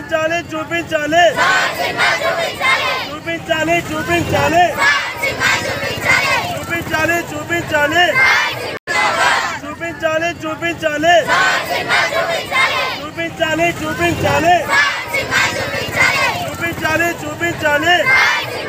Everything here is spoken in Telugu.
చూపించాలి చూపించాలి చూపించాలి చూపించాలి చూపించాలి చూపించాలి చూపించాలి చూపించాలి చూపించాలి చూపించాలి చూపించాలి చూపించాలి